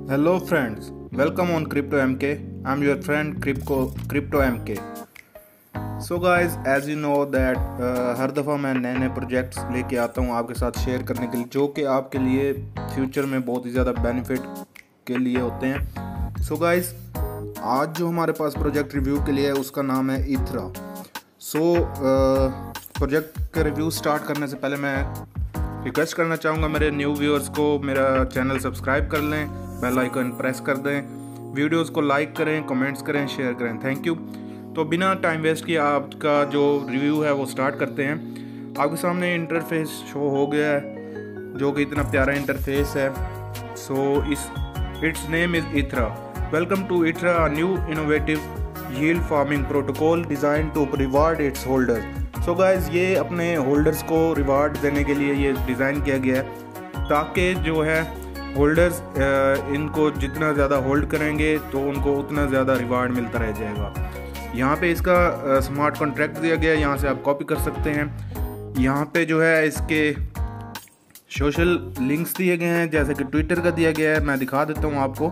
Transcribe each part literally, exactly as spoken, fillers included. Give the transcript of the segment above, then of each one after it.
Hello friends, welcome on Crypto M K. I'm your friend Crypto Crypto M K. So guys, as you know that uh, हर दफ़ा मैं नए नए projects लेके आता हूँ आपके साथ शेयर करने के लिए, जो कि आपके लिए फ्यूचर में बहुत ही ज़्यादा बेनिफिट के लिए होते हैं. सो so गाइस, आज जो हमारे पास प्रोजेक्ट रिव्यू के लिए है उसका नाम है इथरा. सो प्रोजेक्ट का रिव्यू स्टार्ट करने से पहले मैं रिक्वेस्ट करना चाहूँगा मेरे न्यू व्यूअर्स को मेरा चैनल सब्सक्राइब कर लें, बेल आइकन प्रेस कर दें, वीडियोस को लाइक करें, कमेंट्स करें, शेयर करें. Thank you. तो बिना टाइम वेस्ट किए आपका जो रिव्यू है वो स्टार्ट करते हैं. आपके सामने इंटरफेस शो हो गया है जो कि इतना प्यारा इंटरफेस है. सो इस it's name is Ethra. Welcome to Ethra, a new innovative yield farming protocol designed to reward its holder. So guys, ये अपने होल्डर्स को रिवार्ड देने के लिए ये डिज़ाइन किया गया है ताकि जो है होल्डर्स इनको जितना ज़्यादा होल्ड करेंगे तो उनको उतना ज़्यादा रिवार्ड मिलता रह जाएगा. यहाँ पे इसका स्मार्ट कॉन्ट्रैक्ट दिया गया है, यहाँ से आप कॉपी कर सकते हैं. यहाँ पे जो है इसके सोशल लिंक्स दिए गए हैं, जैसे कि ट्विटर का दिया गया है. मैं दिखा देता हूँ आपको.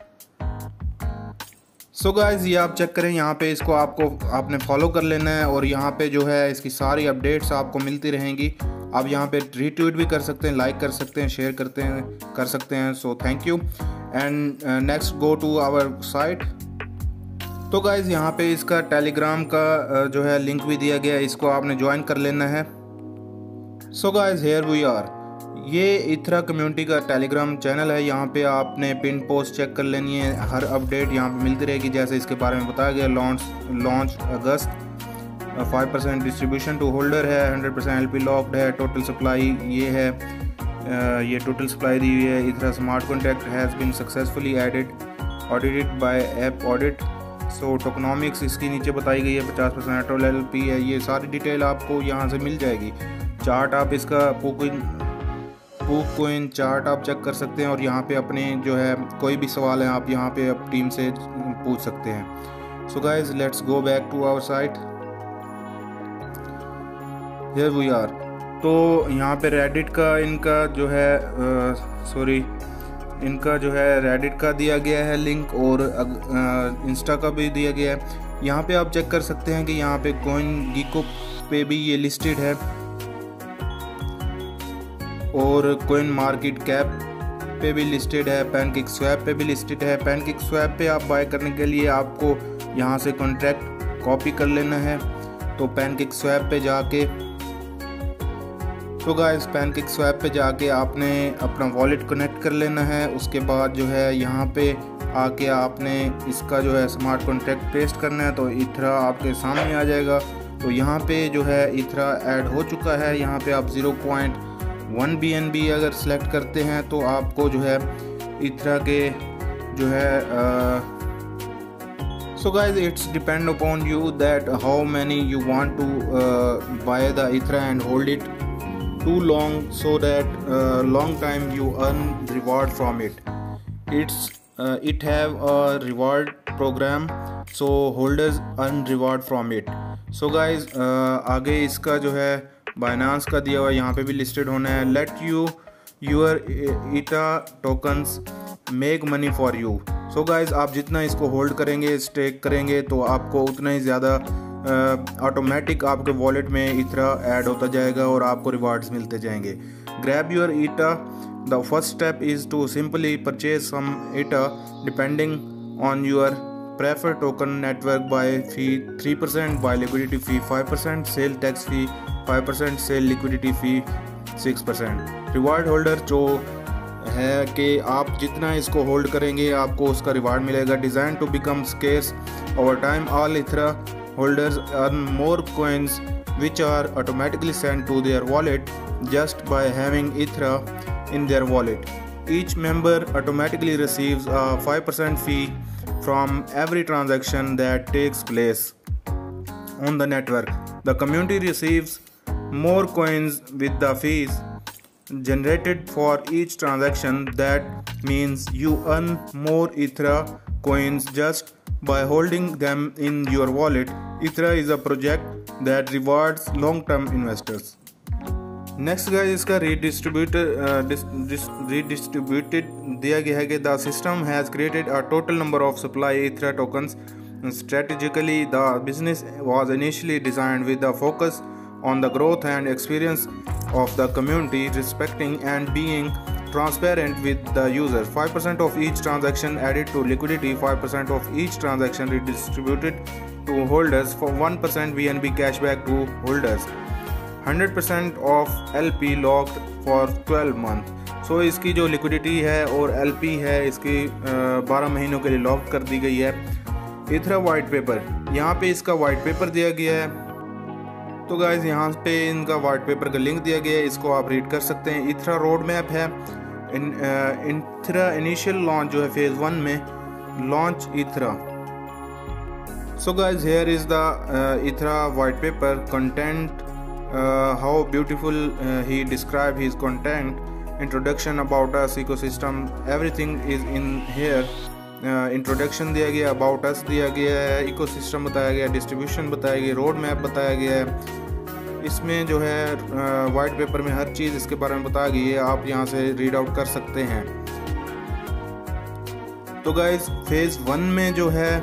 सो so गाइज, ये आप चेक करें, यहाँ पे इसको आपको आपने फॉलो कर लेना है और यहाँ पे जो है इसकी सारी अपडेट्स आपको मिलती रहेंगी. आप यहाँ पे रीट्वीट भी कर सकते हैं, लाइक कर सकते हैं, शेयर करते हैं कर सकते हैं. So thank you and next go to our site. तो गाइज, यहाँ पे इसका टेलीग्राम का uh, जो है लिंक भी दिया गया है, इसको आपने ज्वाइन कर लेना है. So guys, here we are. ये इथरा कम्युनिटी का टेलीग्राम चैनल है. यहाँ पे आपने पिन पोस्ट चेक कर लेनी है, हर अपडेट यहाँ पे मिलती रहेगी. जैसे इसके बारे में बताया गया, launch launch August, five percent distribution to holder है, hundred percent L P locked है, टोटल सप्लाई ये है, uh, ये टोटल सप्लाई दी हुई है. Ethra smart contract has been successfully added audited by app audit. So tokenomics इसकी नीचे बताई गई है, पचास परसेंट टोटल एल पी है. ये सारी डिटेल आपको यहाँ से मिल जाएगी. चार्ट आप इसका पुकिन पुक कोइन चार्ट आप चेक कर सकते हैं और यहाँ पे अपने जो है कोई भी सवाल है आप यहाँ पे अब टीम से पूछ सकते हैं. So guys, let's go back to our site. Here we are. तो यहाँ पे रेडिट का इनका जो है सॉरी uh, इनका जो है रेडिट का दिया गया है लिंक और इंस्टा uh, का भी दिया गया है. यहाँ पे आप चेक कर सकते हैं कि यहाँ पे कॉइन गीको पे भी ये लिस्टेड है और कॉइन मार्केट कैप पे भी लिस्टेड है, पैनकेक स्वैप पे भी लिस्टेड है. पैनकेक स्वैप पे आप बाय करने के लिए आपको यहाँ से कॉन्ट्रैक्ट कॉपी कर लेना है. तो पैनकेक स्वैप पे जाके तो गाइस पैनकेक स्वैप पे जाके आपने अपना वॉलेट कनेक्ट कर लेना है. उसके बाद जो है यहाँ पे आके आपने इसका जो है स्मार्ट कॉन्ट्रैक्ट पेस्ट करना है. तो इथरा आपके सामने आ जाएगा. तो यहाँ पे जो है इथरा ऐड हो चुका है. यहाँ पे आप zero point one B N B अगर सेलेक्ट करते हैं तो आपको जो है इथरा के जो है so guys, it's depend upon you that how many you want to buy the Ethra and hold it too long so that uh, long time you earn reward from it. It's uh, it have a reward program so holders earn reward from it. So guys, uh, आगे इसका जो है Binance का दिया हुआ है, यहाँ पे भी लिस्टेड होना है. Let you your इटा tokens make money for you. So guys, आप जितना इसको होल्ड करेंगे, स्टेक करेंगे तो आपको उतना ही ज़्यादा ऑटोमेटिक uh, आपके वॉलेट में इथरा ऐड होता जाएगा और आपको रिवार्ड्स मिलते जाएंगे. Grab your eta. The first step is to simply purchase some eta depending on your prefer token network buy fee three percent, buy liquidity fee five percent, sell tax fee five percent, sell liquidity fee six percent. Reward holder जो है कि आप जितना इसको hold करेंगे आपको उसका reward मिलेगा. Designed to become scarce over time. All Ethra holders earn more coins which are automatically sent to their wallet just by having Ethra in their wallet. Each member automatically receives a five percent fee from every transaction that takes place on the network. The community receives more coins with the fees generated for each transaction. That means you earn more Ethra coins just by holding them in your wallet. Ethra is a project that rewards long-term investors. Next guys इसका redistributed redistributed दिया गया है कि the system has created a total number of supply Ethra tokens strategically. The business was initially designed with the focus on the growth and experience of the community, respecting and being transparent with the users. five percent of each transaction added to liquidity, five percent of each transaction redistributed to holders, for one percent V N B cashback to holders, one hundred percent of L P locked for twelve months. So so, इसकी जो liquidity है और L P है इसकी बारह महीनों के लिए लॉक कर दी गई है। इथरा वाइट पेपर, यहाँ पे इसका वाइट पेपर दिया गया है। तो गाइज यहाँ पे इनका वाइट पेपर का लिंक दिया गया है, इसको आप रीड कर सकते हैं। इथरा रोड मैप है। इन इथरा इनिशियल लॉन्च जो है फेज़ वन में launch Ithra. So guys here is the Ithra white paper content, how beautiful he describe his content, introduction about us, ecosystem, everything is in here. Introduction uh, दिया गया, about us दिया गया है, ecosystem बताया गया, distribution बताया गया, road map बताया गया है। इसमें जो है वाइट uh, पेपर में हर चीज़ इसके बारे में बताया गई है, आप यहाँ से रीड आउट कर सकते हैं। तो गाइस फेज़ वन में जो है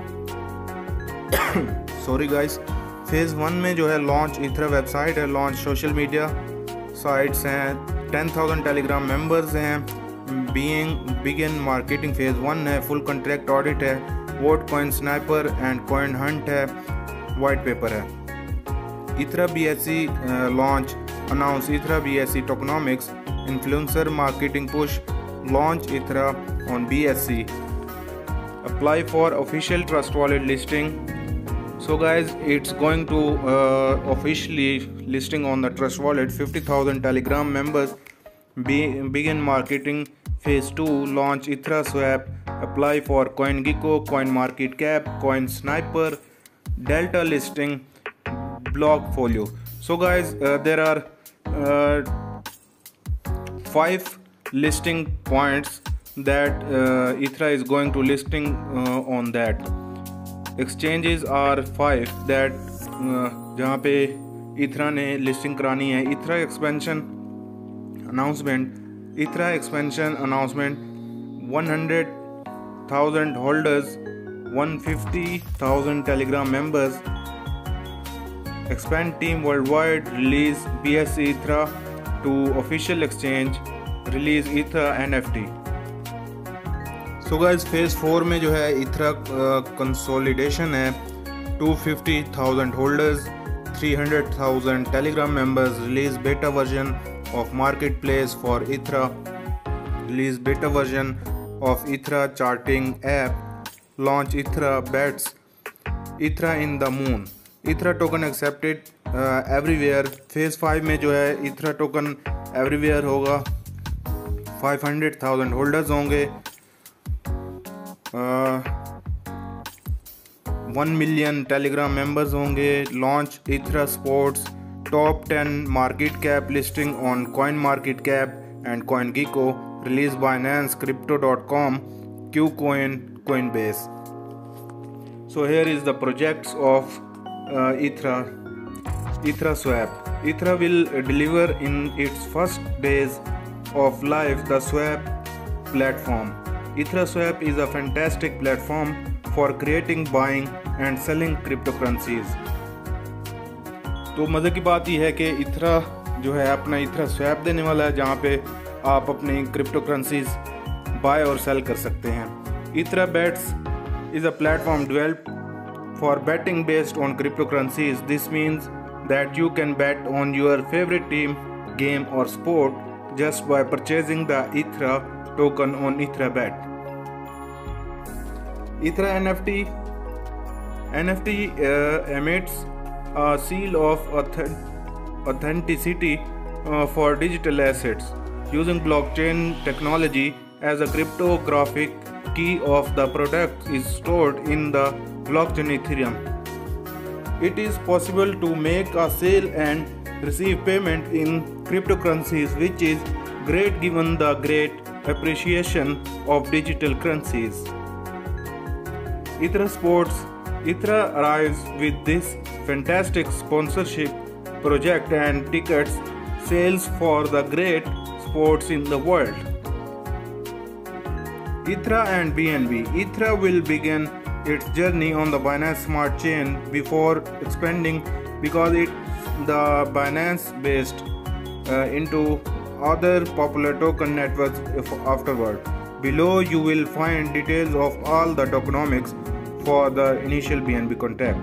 सॉरी गाइस फेज़ वन में जो है लॉन्च इथरा वेबसाइट है, लॉन्च सोशल मीडिया साइट्स हैं, टेन थाउजेंड टेलीग्राम मेंबर्स हैं, being begin marketing phase one है, फुल कॉन्ट्रैक्ट ऑडिट है, vote coin sniper and coin hunt है, वाइट पेपर है। Ithra B S C launch announce Ithra B S C tokenomics influencer marketing push launch Ithra on B S C, apply for official trust wallet listing. So guys, it's going to uh, officially listing on the Trust Wallet. fifty thousand Telegram members. Be, begin marketing phase two. Launch Ithra Swap. Apply for CoinGecko, CoinMarketCap, CoinSniper, Delta listing, Blockfolio. So guys, uh, there are uh, five listing points that uh, Ithra is going to listing uh, on that. Exchanges are five that जहाँ पे Ithra ने listing करानी है। Ithra expansion announcement, Ithra expansion announcement, one hundred thousand holders, one hundred fifty thousand Telegram members, expand team world wide, release B S C Ithra to official exchange, release Ithra N F T. So guys phase four में जो है Ithra consolidation है, two hundred fifty thousand holders, three hundred thousand Telegram members, release beta version of market place for Ithra, release beta version of Ithra charting app, launch Ithra bets, Ithra in the moon, Ithra token accepted everywhere. Phase five में जो है Ithra token everywhere होगा, five hundred thousand holders होंगे, one million Telegram members होंगे, launch Ithra sports, top ten market cap listing on coin market cap and coin gecko, release Binance, crypto dot com, Q coin, coin base. So here is the projects of Ithra Ithra swap. Ithra will deliver in its first days of life the swap platform. Ithra Swap is a fantastic platform for creating, buying and selling cryptocurrencies. तो मज़े की बात यह है कि इथरा जो है अपना इथरा स्वैप देने वाला है, जहाँ पे आप अपनी क्रिप्टो करेंसीज बाय और सेल कर सकते हैं। Ithra bets is a platform developed for betting based on cryptocurrencies. This means that you can bet on your favorite team, game or sport just by purchasing the Ithra token on Ithra Bet. Ithra N F T N F T uh, emits a seal of authenticity uh, for digital assets using blockchain technology as a cryptographic key of the product is stored in the blockchain Ethereum. It is possible to make a sale and receive payment in cryptocurrencies, which is great given the great appreciation of digital currencies. Ithra Sports. Ithra arrives with this fantastic sponsorship project and tickets sales for the great sports in the world. Ethera and B N B. Ethera will begin its journey on the Binance Smart Chain before expanding, because it's the Binance based uh, into other popular token networks afterward. Below you will find details of all the tokenomics for the initial B N B contract.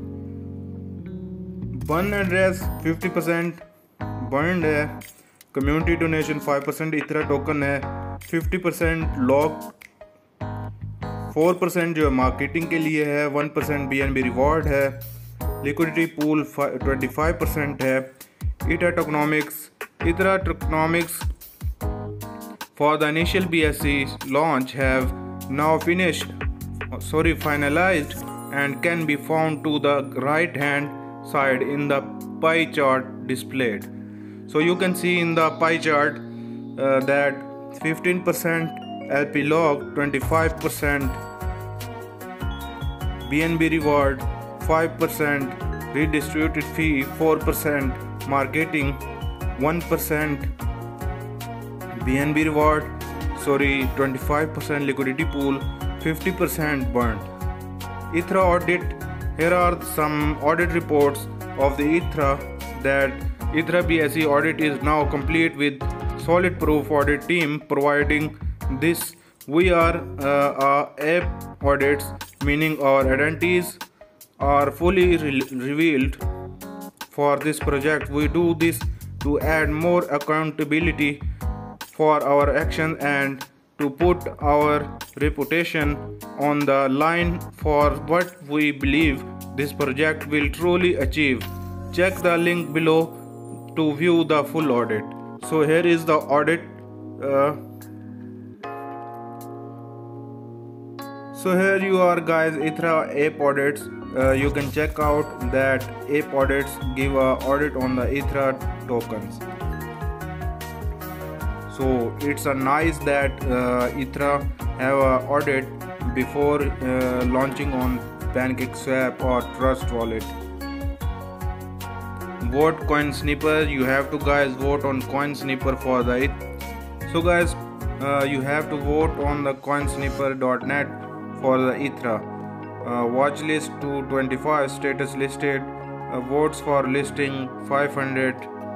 Burn address fifty percent burned है, community donation five percent Ethera token है, fifty percent log, four percent जो marketing के लिए है, one percent B N B reward है, liquidity pool twenty-five percent है. Ethera tokenomics. Ethera tokenomics for the initial B S C launch have now finished, sorry finalized, and can be found to the right hand side in the pie chart displayed. So you can see in the pie chart uh, that fifteen percent L P log, twenty-five percent B N B reward, five percent redistributed fee, four percent marketing, one percent B N B reward, sorry twenty-five percent liquidity pool, fifty percent burned. Ethera audit. Here are some audit reports of the Ethera. That Ethera B S C audit is now complete with solid proof audit team providing this. We are uh, uh, app audits, meaning our identities are fully re revealed for this project. We do this to add more accountability for our actions and to put our reputation on the line for what we believe this project will truly achieve. Check the link below to view the full audit. So here is the audit. Uh, so here you are guys, Ethera app audits. Uh, you can check out that app audits give a audit on the Ethera tokens. So it's a nice that uh, Ethera have a audit before uh, launching on PancakeSwap or Trust Wallet. Vote CoinSnipper. You have to guys vote on CoinSnipper for the it. So guys, uh, you have to vote on the coinsnipper dot net for the Ethera. Uh, watch list two twenty-five, status listed, uh, votes for listing five hundred,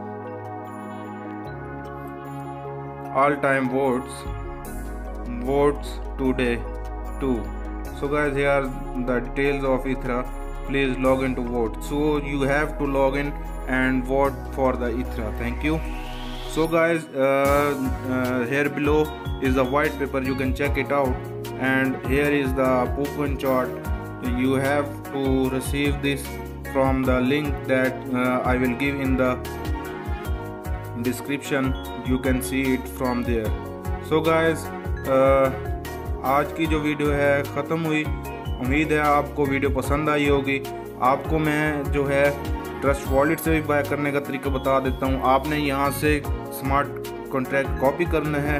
all time votes, votes today two. So guys, here are the details of Ethera. Please log in to vote. So you have to log in and vote for the Ethera. Thank you. So guys, uh, uh, here below is the white paper, you can check it out, and here is the coupon chart. You have to receive this from the link that uh, I will give in the description. You can see it from there. So guys, uh, आज की जो video है ख़त्म हुई. उम्मीद है आपको video पसंद आई होगी. आपको मैं जो है ट्रस्ट वॉलेट से भी बाय करने का तरीका बता देता हूँ. आपने यहाँ से स्मार्ट कॉन्ट्रैक्ट कॉपी करना है,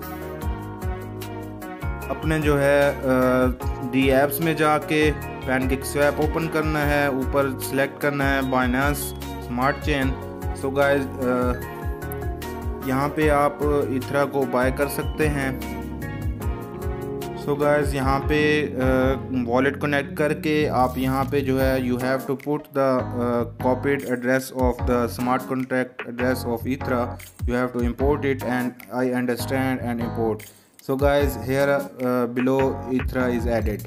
अपने जो है डी एप्स में जाके पैनकेकस्वैप ओपन करना है, ऊपर सेलेक्ट करना है Binance smart chain. So guys, यहाँ पे आप इथरा को बाय कर सकते हैं. सो गाइस, यहाँ पे वॉलेट कनेक्ट करके आप यहाँ पे जो है you have to put the copied address of the smart contract address of Ithra. You have to import it and I understand and import. So guys, here uh, below Ethera is added.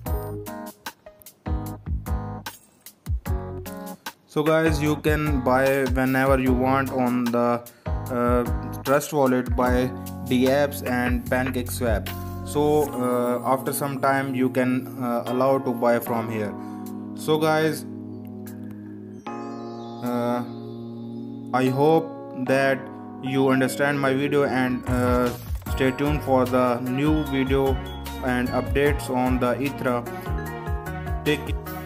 So guys, you can buy whenever you want on the uh, Trust Wallet by D apps and PancakeSwap. So uh, after some time you can uh, allow to buy from here. So guys, uh, I hope that you understand my video, and uh, stay tuned for the new video and updates on the Ethera. Take care.